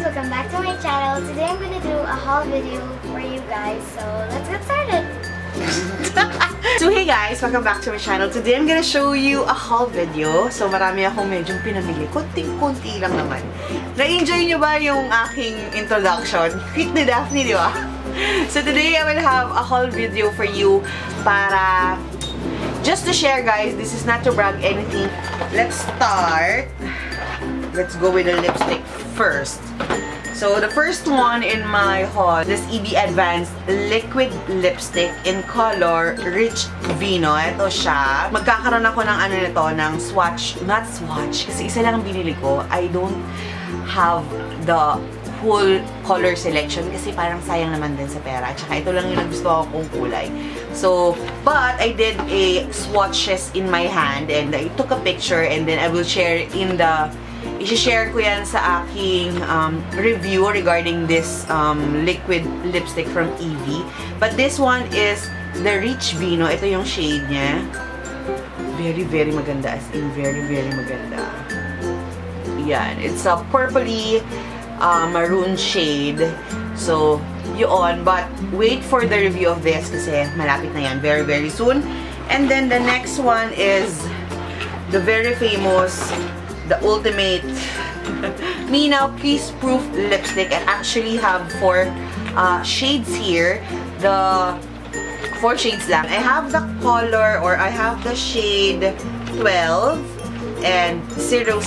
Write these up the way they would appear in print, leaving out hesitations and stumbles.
welcome back to my channel. Today I'm gonna do a haul video for you guys, so let's get started. So hey guys, welcome back to my channel. Today I'm gonna show you a haul video. So marami akong medyo pinamili. Konting-konti lang naman. Na-enjoy nyo ba yung aking introduction? Hit ni Daphne, di ba? So today I will have a haul video for you para just to share, guys. This is not to brag anything. Let's start. Let's go with the lipstick first. So the first one in my haul, this EB Advanced Liquid Lipstick in color Rich Vino. Ito siya. Magkakaroon ako ng ano nito, ng swatch. Not swatch, kasi isa lang ang binili ko. I don't have the whole color selection kasi parang sayang naman din sa pera. At saka ito lang yung gusto kong kulay. So, but I did a swatches in my hand and I took a picture and then I will share in the i-share ko yan sa aking review regarding this liquid lipstick from EB. But this one is the Rich Vino. Ito yung shade niya. Very, very maganda. As in, very, very maganda. Yan. It's a purpley maroon shade. So, yun. But, wait for the review of this kasi malapit na yan. Very, very soon. And then, the next one is the very famous, the ultimate Mina Peace Proof Lipstick. I actually have 4 shades here. The 4 shades lang. I have the color, or I have the shade 12 and 06,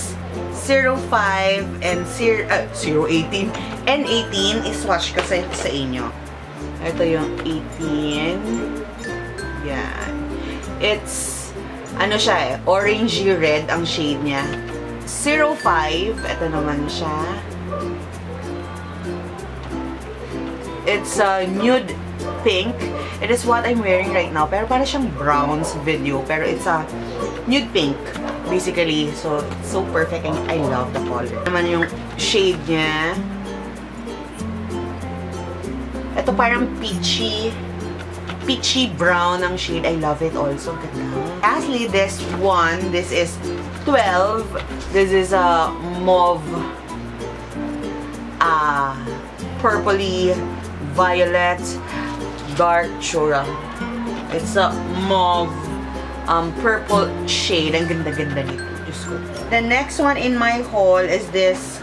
05, and 018. And 18 is swatch ko sa inyo. Ito yung 18. Yan. It's ano siya eh, orangey red ang shade niya. 05, ito naman siya. It's a nude pink. It is what I'm wearing right now. Pero para siyang brown sa video. Pero it's a nude pink, basically. So, it's so perfect and I love the color. Naman yung shade niya. Ito parang peachy brown ang shade. I love it also. Ganda. Lastly, this one, this is 12. This is a mauve, purpley, violet, dark chura. It's a mauve, purple shade. Ang ganda-ganda nito. Diyos ko. The next one in my haul is this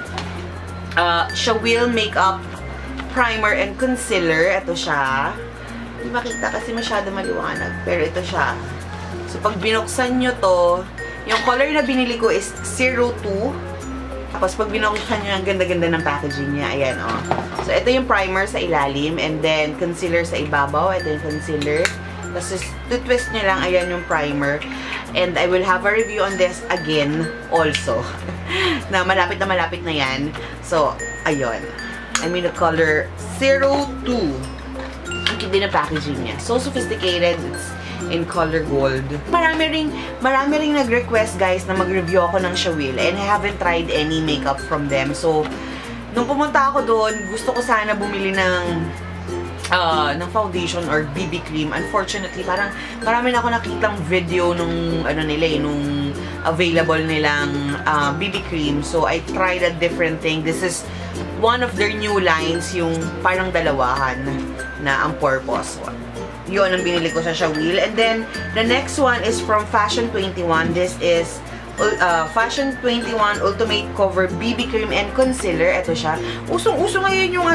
Shawil Makeup Primer and Concealer. Ito siya. Hindi makita kasi masyado maliwanag. Pero ito siya. So, pag binuksan nyo to, yung color na binili ko is 02. Tapos, pag binuksan nyo, ang ganda-ganda ng packaging niya. Ayan, oh. So, ito yung primer sa ilalim. And then, concealer sa ibabaw. Ito yung concealer. Tapos, twist nyo lang. Ayan yung primer. And I will have a review on this again also. Na malapit na yan. So, ayun. I mean, the color 02. Ang cute din ang packaging niya. So sophisticated. It's in color gold. Marami ring nag-request, guys, na mag-review ako ng Shawil. And I haven't tried any makeup from them. So, nung pumunta ako doon, gusto ko sana bumili ng foundation or BB cream. Unfortunately, parang marami na ako nakitang video nung nung available nilang BB cream. So, I tried a different thing. This is one of their new lines, yung parang dalawahan na ang purpose. Yun ang binili ko sa Shawil. And then, the next one is from Fashion 21. This is Fashion 21 Ultimate Cover BB Cream and Concealer. Ito siya. Usong-uso ngayon yung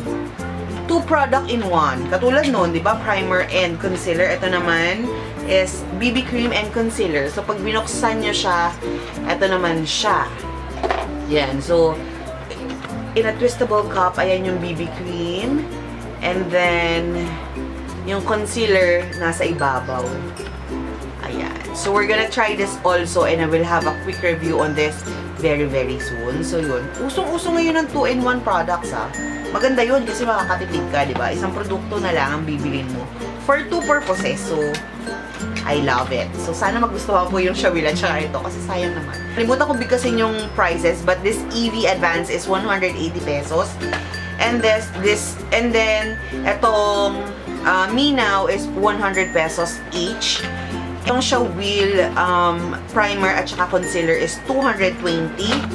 2 product in 1. Katulad nun, di ba? Primer and concealer. Ito naman is BB Cream and Concealer. So, pag binuksan nyo siya, ito naman siya. Yan. So, in a twistable cup, ayan yung BB Cream. And then, yung concealer nasa ibabaw. Ayan. So, we're gonna try this also and I will have a quick review on this very, very soon. So, yun. Usong-uso ngayon ng 2-in-1 products, Maganda yun kasi makakatipid ka, di ba? Isang produkto na lang ang bibilin mo. For 2 purposes. So, I love it. So, sana magustuhan po yung Shawil at saka ito kasi sayang naman. Kalimutan ko bigkasin yung prices, but this EB Advance is 180 pesos. And and then, etong Me Now is 100 pesos each. Itong Shawil primer at saka concealer is 220.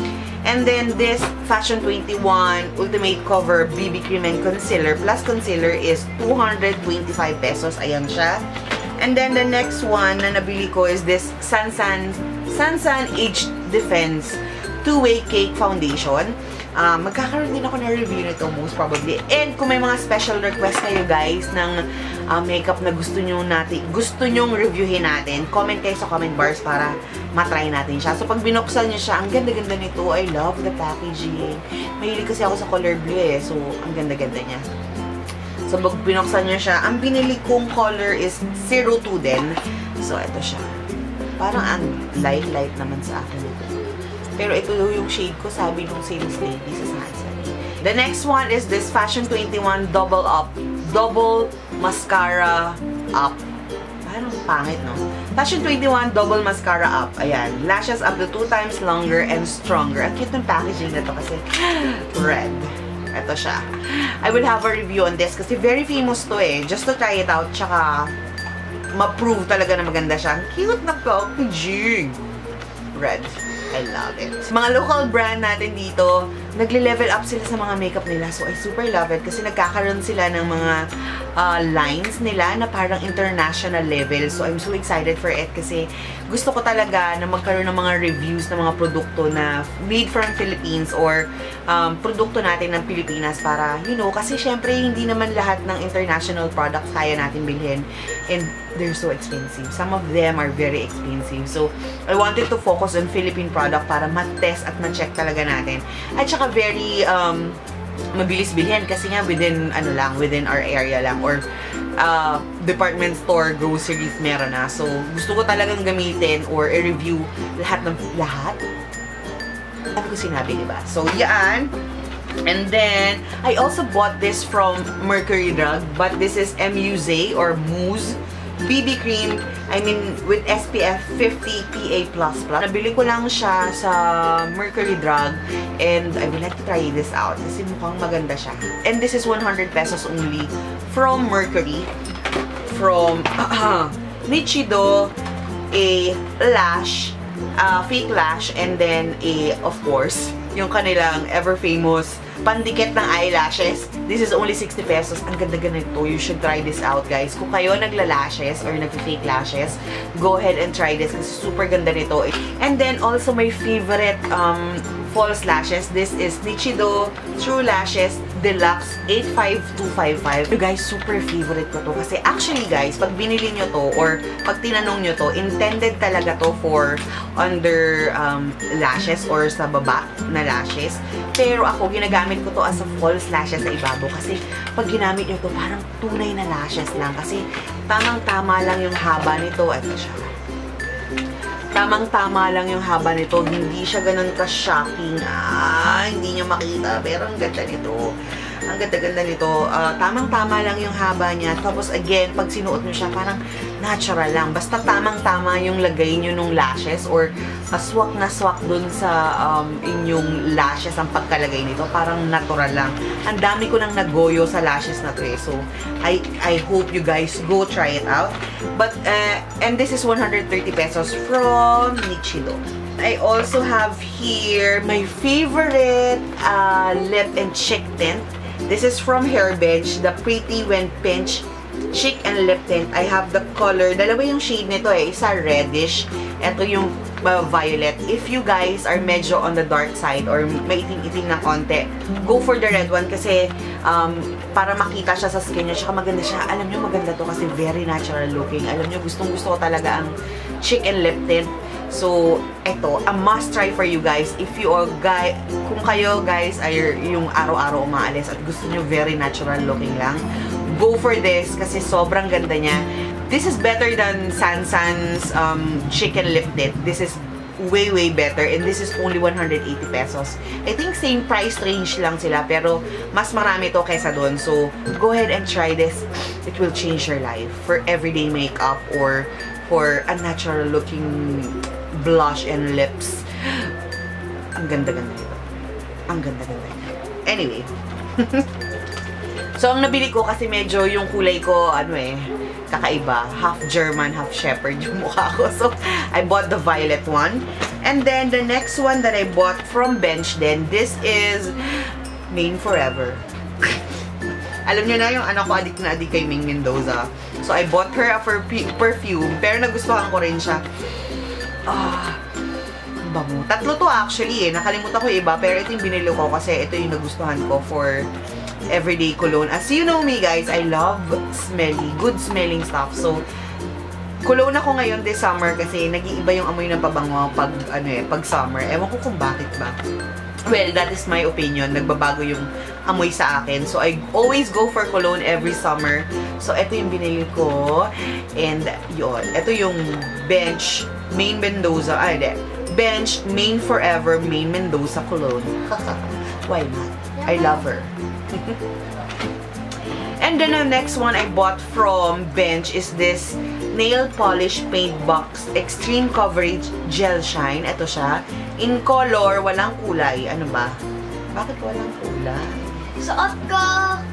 And then this Fashion 21 Ultimate Cover BB Cream and Concealer plus Concealer is 225 pesos. Ayan siya. And then the next one na nabili ko is this Sansan Age Defense Two-Way Cake Foundation. Magkakaroon din ako na review nito most probably. And kung may mga special request kayo guys ng makeup na gusto nyong reviewin natin, comment kayo sa comment bars para matry natin siya. So pag binuksan nyo siya, ang ganda-ganda nito. I love the packaging. Mahilig kasi ako sa color blue eh. So ang ganda-ganda niya. So pag binuksan nyo siya, ang binili kong color is 02 din. So ito siya. Parang ang light naman sa akin ito. Pero ito yung shade ko, sabi nung sales lady sa Sansan. The next one is this Fashion 21 Double Mascara Up. Parang pangit, no? Fashion 21 Double Mascara Up. Ayan. Lashes up to 2 times longer and stronger. Ang cute ng packaging na to kasi red. Ito siya. I will have a review on this kasi very famous to eh. Just to try it out, tsaka ma-prove talaga na maganda siya. Ang cute na packaging. Red. I love it. Mga local brand natin dito, nagle-level up sila sa mga makeup nila. So, I super love it kasi nagkakaroon sila ng mga lines nila na parang international level. So, I'm so excited for it kasi gusto ko talaga na magkaroon ng mga reviews ng mga produkto na made from Philippines or produkto natin ng Pilipinas para, you know, kasi syempre hindi naman lahat ng international products kaya natin bilhin. And they're so expensive. Some of them are very expensive. So, I wanted to focus on Philippine product para ma-test at ma-check talaga natin. At saka very mabilis bilhin kasi nga within our area lang or department store, groceries meron na. So, gusto ko talagang gamitin or i-review lahat. Sabi ko sinabi, diba? So, yan. And then, I also bought this from Mercury Drug, but this is Muse or Mousse BB Cream, I mean, with SPF 50 PA++. Nabili ko lang siya sa Mercury Drug and I would like to try this out kasi mukhang maganda siya. And this is 100 pesos only from Mercury. From Nichido, a lash, fake lash, and then of course, yung kanilang ever-famous pandikit ng eyelashes. This is only 60 pesos. Ang ganda-ganda nito. You should try this out, guys. Kung kayo nagla-lashes or nag-fake lashes, go ahead and try this kasi super ganda nito. And then, also my favorite false lashes. This is Nichido True Lashes Deluxe 85255. You guys, super favorite ko to. Kasi actually, guys, pag binili nyo to or pag tinanong nyo to, intended talaga to for under lashes or sa baba na lashes. Pero ako, ginagamit ko to as a false lashes sa ibabaw. Kasi pag ginamit nyo to, parang tunay na lashes lang. Kasi tamang-tama lang yung haba nito. Ito siya. Tamang-tama lang yung haba nito. Hindi siya ganun ka-shocking. Hindi nyo makita. Pero ang ganda nito. Ang ganda-ganda nito. Tamang-tama lang yung haba niya. Tapos again, pag sinuot nyo siya, parang natural lang. Basta tamang-tama yung lagay nyo nung lashes or swak na swak dun sa inyong lashes ang pagkalagay nito. Parang natural lang. Ang dami ko nang nagoyo sa lashes na to eh. So, I hope you guys go try it out. But, and this is 130 pesos from Nichido. I also have here my favorite lip and cheek tint. This is from Hairbench, the Pretty When Pinch Cheek and Lip Tint. I have the color, dalawa yung shade nito eh. Isa reddish, ito yung violet. If you guys are medyo on the dark side or maitim-itim na konti, go for the red one kasi para makita siya sa skin niya. Tsaka maganda siya. Alam nyo, maganda to kasi very natural looking. Alam nyo, gustong-gusto ko talaga ang cheek and lip tint. So, ito, a must try for you guys. If you are kung kayo guys ay yung araw-araw umaalis at gusto nyo very natural looking lang, go for this kasi sobrang ganda niya. This is better than Sansan's chicken lip tint. This is way better and this is only 180 pesos. I think same price range lang sila pero mas marami to kaysa doon. So, go ahead and try this. It will change your life for everyday makeup or for a natural looking blush and lips. Ang ganda-ganda nito. Ang ganda-ganda nito. Anyway. So, ang nabili ko kasi medyo yung kulay ko, kakaiba. Half German, half shepherd yung mukha ko. So, I bought the violet one. And then, the next one that I bought from Bench then, this is Mane Forever. Alam niyo na yung anak ko, adik na adik kay Ming Mendoza. So, I bought her a perfume, pero nagustuhan ko rin siya. Bango. Tatlo to actually eh. Nakalimutan ko yung iba, pero ito yung binili ko kasi ito yung nagustuhan ko for everyday cologne. As you know me guys, I love good smelling stuff. So, cologne ako ngayon this summer kasi nag-iiba yung amoy ng pabango pag summer. Ewan ko kung bakit ba. Well, that is my opinion. Nagbabago yung amoy sa akin. So, I always go for cologne every summer. So, ito yung binili ko. And, yun. Ito yung Bench Mane Mendoza. Bench Mane Forever Mane Mendoza cologne. Why not? I love her. And then, the next one I bought from Bench is this Nail Polish Paint Box Extreme Coverage Gel Shine. Ito siya. In color, walang kulay. Ano ba? Bakit walang kulay? Suot ko!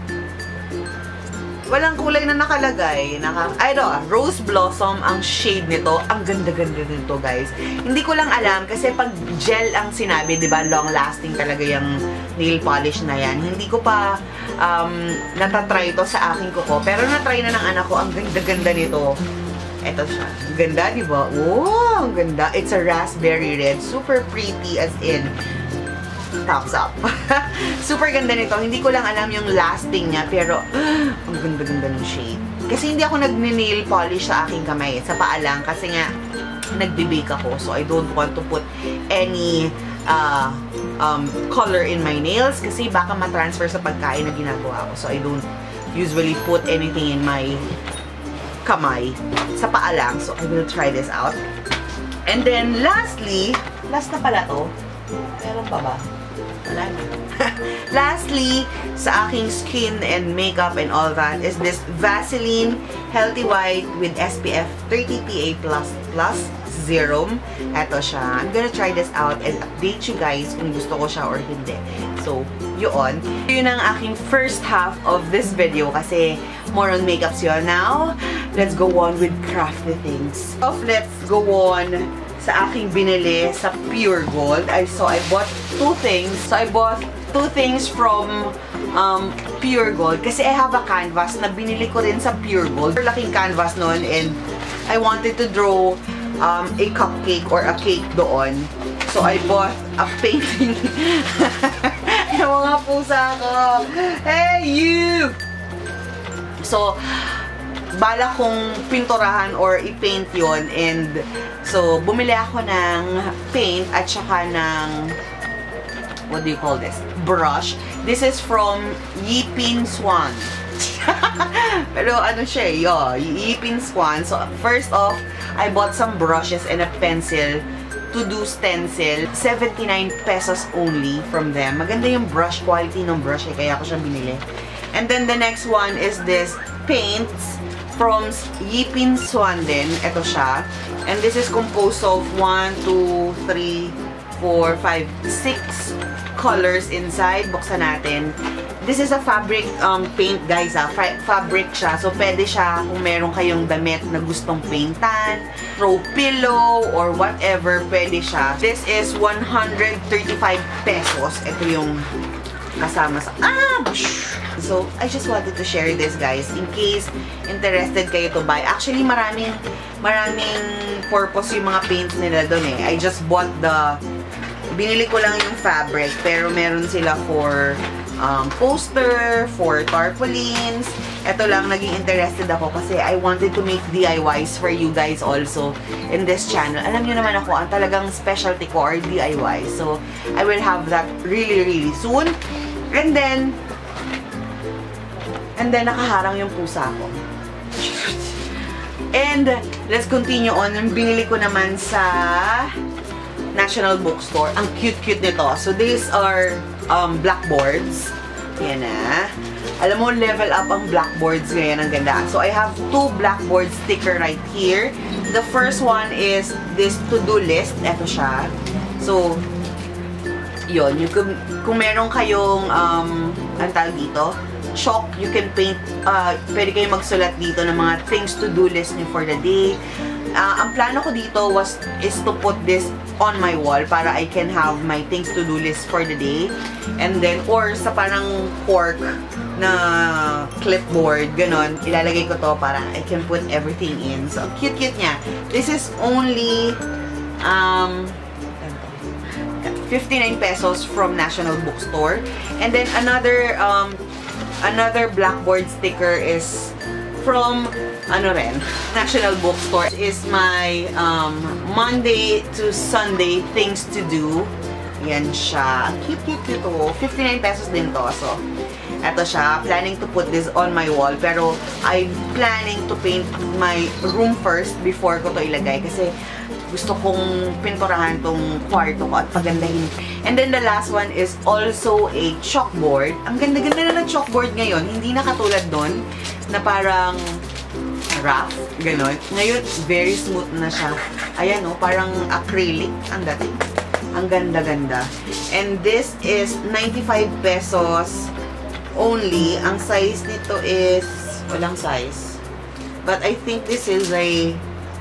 Walang kulay na nakalagay. Rose Blossom ang shade nito. Ang ganda-ganda nito, guys. Hindi ko lang alam kasi pag gel ang sinabi, di ba, long-lasting talaga yung nail polish na yan. Hindi ko pa natatry ito sa aking kuko. Pero natry na ng anak ko. Ang ganda-ganda nito. Ito siya. Ganda, di ba? Oh, ang ganda. It's a raspberry red. Super pretty as in thumbs up. Super ganda nito. Hindi ko lang alam yung lasting niya, pero ang ganda-ganda ng shade. Kasi hindi ako nag-nail polish sa aking kamay. Sa paa lang. Kasi nga, nagbe-bake ako. So, I don't want to put any color in my nails kasi baka matransfer sa pagkain na ginagawa ko. So, I don't usually put anything in my kamay. Sa paa lang. So, I will try this out. And then, lastly, last na pala to. Meron pa ba? Wala na. Lastly, sa aking skin and makeup and all that is this Vaseline Healthy White with SPF 30 PA++ serum. Ito siya. I'm gonna try this out and update you guys kung gusto ko siya or hindi. So, yun. Yun ang aking first half of this video kasi more on makeups yun. Now, let's go on with crafty things. Let's go on sa aking binili sa Pure Gold. So, I bought two things. So, I bought two things from Pure Gold. Kasi I have a canvas na binili ko rin sa Pure Gold. Laking canvas nun and I wanted to draw a cupcake or a cake doon. So, I bought a painting. Yung mga pusa ko. Hey, you! So, bala kong pinturahan or i-paint yon and so, bumili ako ng paint at saka ng what do you call this? Brush. This is from Yipin Swan. Pero ano siya Yipin Swan. So, first off, I bought some brushes and a pencil to do stencil. 79 pesos only from them. Maganda yung brush quality ng brush kaya ako siya binili. And then the next one is this paints from Yipin Swan din. Ito siya. And this is composed of 1, 2, 3, 4, 5, 6 colors inside. Buksan natin. This is a fabric paint, guys. Fabric siya. So, pwede siya kung meron kayong damit na gustong paintan, throw pillow, or whatever, pwede siya. This is 135 pesos. Ito yung kasama sa... So, I just wanted to share this, guys, in case interested kayo to buy. Actually, maraming purpose yung mga paints nila doon eh. I just bought binili ko lang yung fabric, pero meron sila for poster, for tarpaulins. Ito lang, naging interested ako kasi I wanted to make DIYs for you guys also in this channel. Alam nyo naman ako, ang talagang specialty ko are DIY. So, I will have that really, really soon. And then, nakaharang yung pusa ko. And, let's continue on. Binili ko naman sa National Bookstore. Ang cute-cute nito. So, these are blackboards. Yan na. Alam mo, level up ang blackboards ngayon. Ang ganda. So, I have two blackboard sticker right here. The first one is this to-do list. Ito siya. So, yun. Kung meron kayong, ang tawag dito, chalk, you can paint, pwede kayo magsulat dito ng mga things to-do list niyo for the day. Ang plano ko dito is to put this on my wall para I can have my things to do list for the day. And then, or sa parang cork na clipboard, ganon, ilalagay ko to para I can put everything in. So, cute-cute niya. This is only 59 pesos from National Bookstore. And then another blackboard sticker is from National Bookstore. Is my Monday to Sunday things to do. Yan siya. Cute to. 59 pesos din to. So, eto siya. Planning to put this on my wall. Pero, I'm planning to paint my room first before ko to ilagay. Kasi, gusto kong pinturahan tong kwarto ko at pagandahin. And then the last one is also a chalkboard. Ang ganda-ganda na ng chalkboard ngayon. Hindi na katulad doon na parang rough, gano'n. Ngayon, very smooth na siya. Ayan o, parang acrylic ang dating. Ang ganda-ganda. And this is 95 pesos only. Ang size nito is, walang size. But I think this is a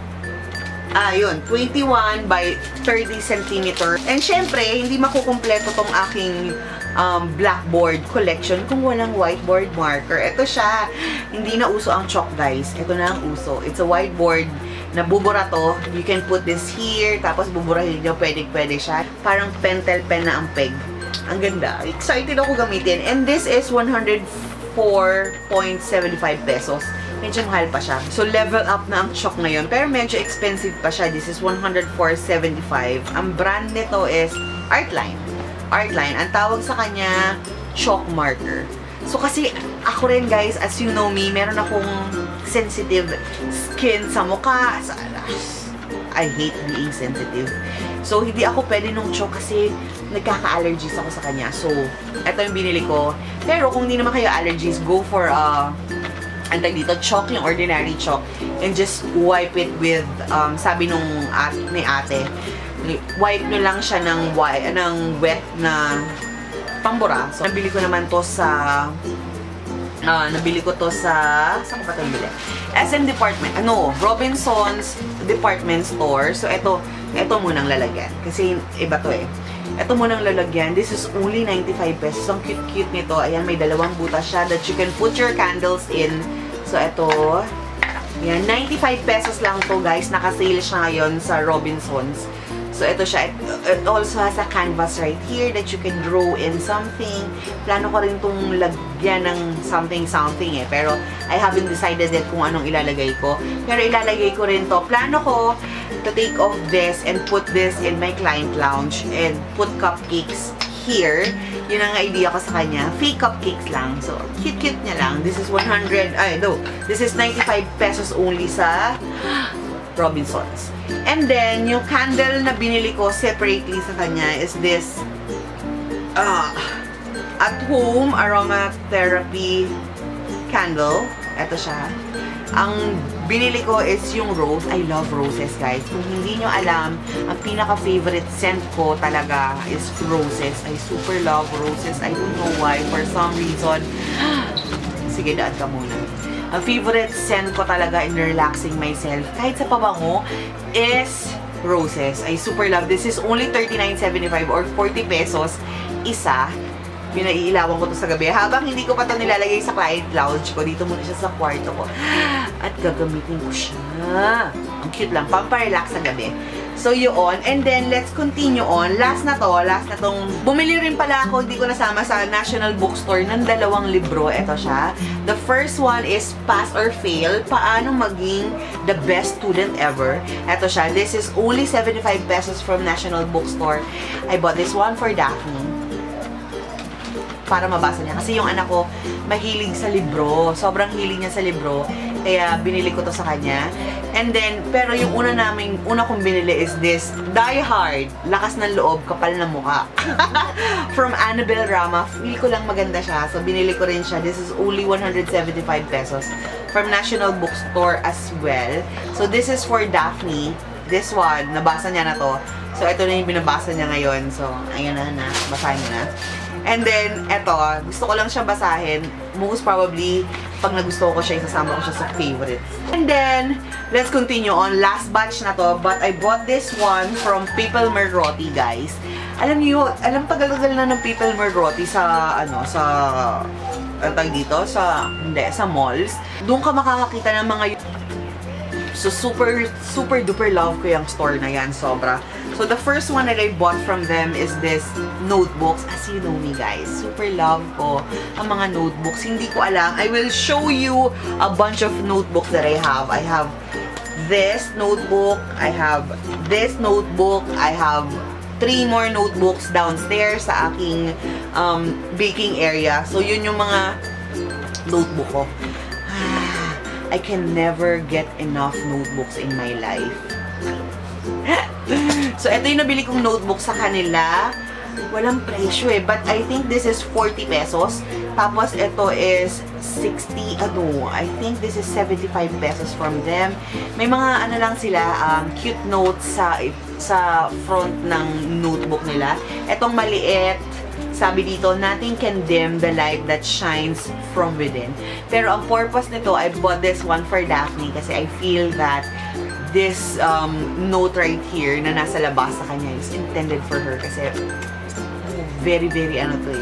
yun, 21 by 30 cm. And syempre, hindi makukumpleto tong aking blackboard collection kung walang whiteboard marker. Ito siya. Hindi na uso ang chalk, guys. Ito na ang uso. It's a whiteboard na bubura to. You can put this here, tapos buburahin nyo. Pwede siya. Parang pentel pen na ang peg. Ang ganda. Excited ako gamitin. And this is 104.75 pesos. Medyo mahal pa siya. So, level up na ang chalk ngayon. Pero medyo expensive pa siya. This is 104.75. Ang brand nito is Artline. Artline. Ang tawag sa kanya, chalk marker. So, kasi ako rin, guys, as you know me, meron akong sensitive skin sa mukha. I hate being sensitive. So, hindi ako pwede nung chalk kasi nagkaka-allergies ako sa kanya. So, ito yung binili ko. Pero, kung hindi naman kayo allergies, go for antay dito, chalk, yung ordinary chalk. And just wipe it with, sabi nung may ate, wipe nyo lang siya ng wet na pambura. So, nabili ko naman to sa saan ko pa ito nabili? SM Department, Robinson's Department Store. So, ito munang lalagyan. Kasi, iba to eh. Ito munang lalagyan. This is only 95 pesos. Ang cute-cute nito. Ayan, may dalawang butas siya that you can put your candles in. So, ito. Ayan, 95 pesos lang to, guys. Naka-sale siya ngayon sa Robinson's. So, ito siya. It also has a canvas right here that you can draw in something. Plano ko rin itong lagyan ng something eh. Pero, I haven't decided yet kung anong ilalagay ko. Pero, ilalagay ko rin to. Plano ko to take off this and put this in my client lounge and put cupcakes here. Yun ang idea ko sa kanya. Fake cupcakes lang. So, cute-cute niya lang. This is This is 95 pesos only sa Robinson's. And then, yung candle na binili ko separately sa kanya is this At Home Aromatherapy candle. Ito siya. Ang binili ko is yung rose. I love roses, guys. Kung hindi nyo alam, ang pinaka-favorite scent ko talaga is roses. I super love roses. I don't know why. For some reason, sige, daan ka muna. Ang favorite scent ko talaga in relaxing myself, kahit sa pabango, is roses. I super love. This is only 39.75 or 40 pesos isa. Pinaiilawan ko to sa gabi. Habang hindi ko pa to nilalagay sa client lounge ko, dito muna siya sa kwarto ko. At gagamitin ko siya. Ang cute lang. Pamparelax sa gabi. So, yun. And then, let's continue on. Last na tong, bumili rin pala ako, hindi ko nasama sa National Bookstore ng dalawang libro. Ito siya. The first one is Pass or Fail, Paano Maging the Best Student Ever. Ito siya. This is only 75 pesos from National Bookstore. I bought this one for Daphne para mabasa niya. Kasi yung anak ko, mahilig sa libro. Sobrang hilig niya sa libro. Kaya, binili ko to sa kanya. And then, pero yung una kong binili is this, Die Hard, Lakas ng Loob, Kapal ng Mukha. From Annabelle Rama. Feel ko lang maganda siya. So, binili ko rin siya. This is only 175 pesos. From National Bookstore as well. So, this is for Daphne. This one, nabasa niya na to. So, ito na yung binabasa niya ngayon. So, ayan na. Basahin mo na. And then, eto, gusto ko lang siya basahin. Most probably, pag nagustuhan ko siya, isasama ko siya sa favorites. And then, let's continue on. Last batch na to, but I bought this one from People Merroti, guys. Alam niyo, tagal-tagal na ng People Merroti sa, ang tag dito, sa malls. Doon ka makakakita ng mga. So, super duper love ko yung store na yan, sobra. So, the first one that I bought from them is this notebooks. As you know me, guys, super love ko ang mga notebooks. Hindi ko alam. I will show you a bunch of notebooks that I have. I have this notebook. I have this notebook. I have 3 more notebooks downstairs sa aking baking area. So, yun yung mga notebook ko. I can never get enough notebooks in my life. So, ito yung nabili kong notebook sa kanila. Walang presyo eh. But I think this is 40 pesos. Tapos, ito is 60, I think this is 75 pesos from them. May mga lang sila, cute notes sa front ng notebook nila. Etong maliit, sabi dito, nothing can dim the light that shines from within. Pero ang purpose nito, I bought this one for Daphne kasi I feel that this note right here na nasa labas sa kanya is intended for her kasi very, very,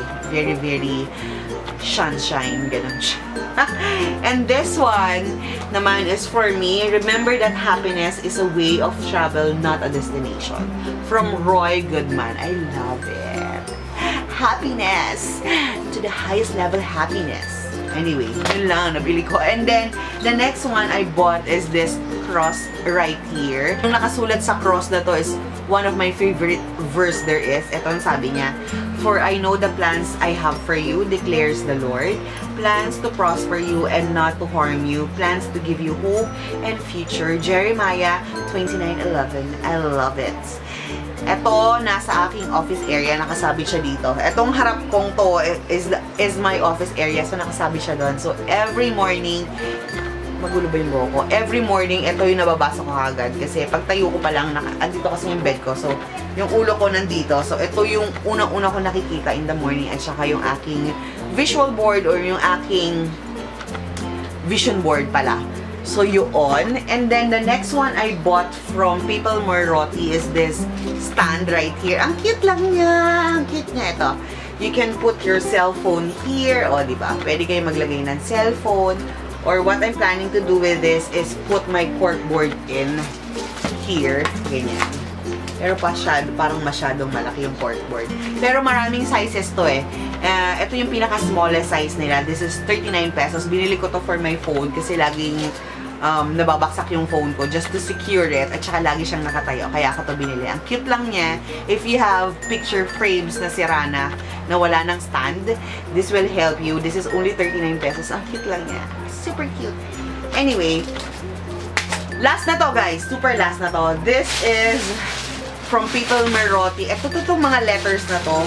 very sunshine, ganun siya. And this one naman is for me. Remember that happiness is a way of travel, not a destination. From Roy Goodman. I love it. Happiness. To the highest level happiness. Anyway, yun lang nabili ko. And then, the next one I bought is this cross right here. Yung nakasulat sa cross na to is one of my favorite verse there is. Ito ang sabi niya. For I know the plans I have for you, declares the Lord. Plans to prosper you and not to harm you. Plans to give you hope and future. Jeremiah 29:11. I love it. Ito, nasa aking office area, nakasabit siya dito. Itong harap kong to is my office area, so nakasabit siya doon. So, every morning, magulo ba yung buhok ko? Every morning, ito yung nababasa ko agad. Kasi pag tayo ko pa lang, andito kasi yung bed ko. So, yung ulo ko nandito. So, ito yung unang-una ko nakikita in the morning at saka yung aking visual board or yung aking vision board pala. So, yun. And then, the next one I bought from People Merroti is this stand right here. Ang cute lang niya. Ang cute niya ito. You can put your cell phone here. O, diba? Pwede kayo maglagay ng cellphone. Or what I'm planning to do with this is put my corkboard in here. Ganyan. Pero parang masyadong malaki yung corkboard. Pero maraming sizes to eh. Ito yung pinaka-smallest size nila. This is 39 pesos. Binili ko to for my phone kasi laging nababaksak yung phone ko just to secure it at saka lagi siyang nakatayo. Kaya ako to binili. Ang cute lang niya. If you have picture frames na sira na wala ng stand, this will help you. This is only 39 pesos. Ang cute lang niya. Super cute. Anyway, last na to guys. Super last na to. This is from People Merroti. Ito itong mga letters na to.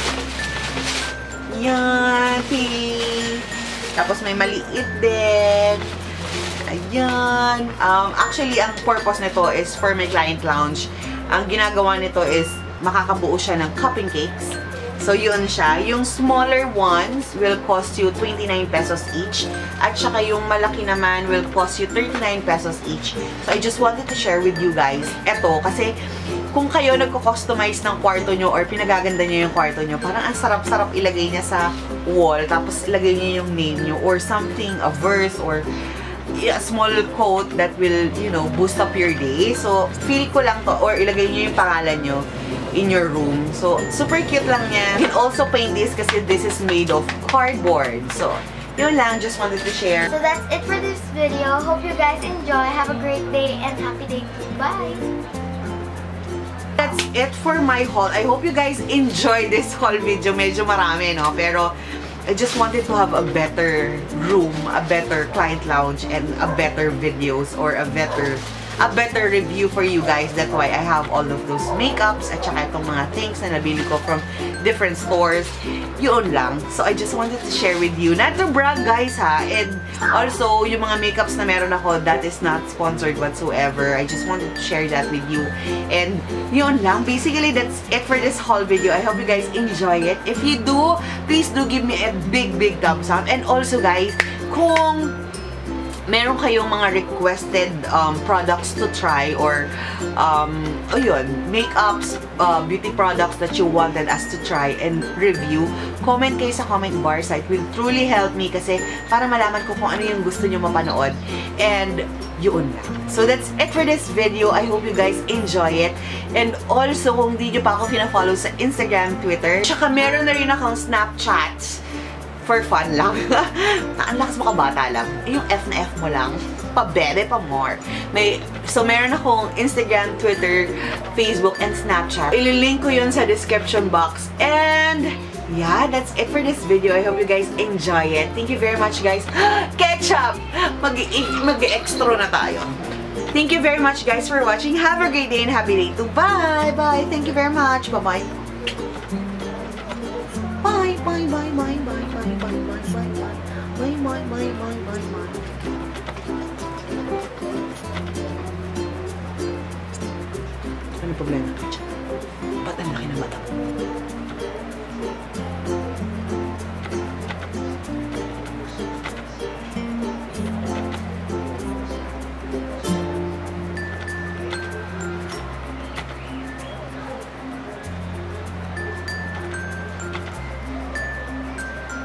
Yan. Tapos may maliit din. Ayan. Actually, ang purpose nito is for my client lounge. Ang ginagawa nito is makakabuo siya ng cupping cakes. So, yun siya. Yung smaller ones will cost you 29 pesos each. At saka yung malaki naman will cost you 39 pesos each. So, I just wanted to share with you guys. Ito, kasi kung kayo nagko-customize ng kwarto nyo or pinagaganda nyo yung kwarto nyo, parang ang sarap-sarap ilagay niya sa wall. Tapos, ilagay nyo yung name nyo or something, a verse or a small quote that will, you know, boost up your day. So, feel ko lang to or ilagay nyo yung pangalan nyo in your room. So, super cute lang yan. You can also paint this kasi this is made of cardboard. So, yun lang. Just wanted to share. So, that's it for this video. Hope you guys enjoy. Have a great day and happy day. Bye! That's it for my haul. I hope you guys enjoy this haul video. Medyo marami, no? Pero, I just wanted to have a better room, a better client lounge, and a better videos or a better review for you guys. That's why I have all of those makeups at saka itong mga things na nabili ko from different stores. Yun lang. So, I just wanted to share with you. Not to brag, guys, ha? And also, yung mga makeups na meron ako, that is not sponsored whatsoever. I just wanted to share that with you. And yun lang. Basically, that's it for this haul video. I hope you guys enjoy it. If you do, please do give me a big thumbs up. And also, guys, kung meron kayong mga requested products to try or makeups, beauty products that you wanted us to try and review, comment kayo sa comment bar. It will truly help me kasi para malaman ko kung ano yung gusto nyo mapanood. And yun lang. So that's it for this video. I hope you guys enjoy it. And also, kung di nyo pa ako pina-follow sa Instagram, Twitter, tsaka meron na rin akong Snapchat. For fun lang. Ang lakas mo kabata lang. Yung F na F mo lang. Pa-bebe pa more. So, meron akong Instagram, Twitter, Facebook, and Snapchat. Ililink ko yun sa description box. And, yeah, that's it for this video. I hope you guys enjoy it. Thank you very much, guys. Ketchup! Mag-extra na tayo. Thank you very much, guys, for watching. Have a great day and happy day too. Bye! Bye! Thank you very much. Bye-bye. Bye! Bye! Bye! Bye! Bye! Ano problema?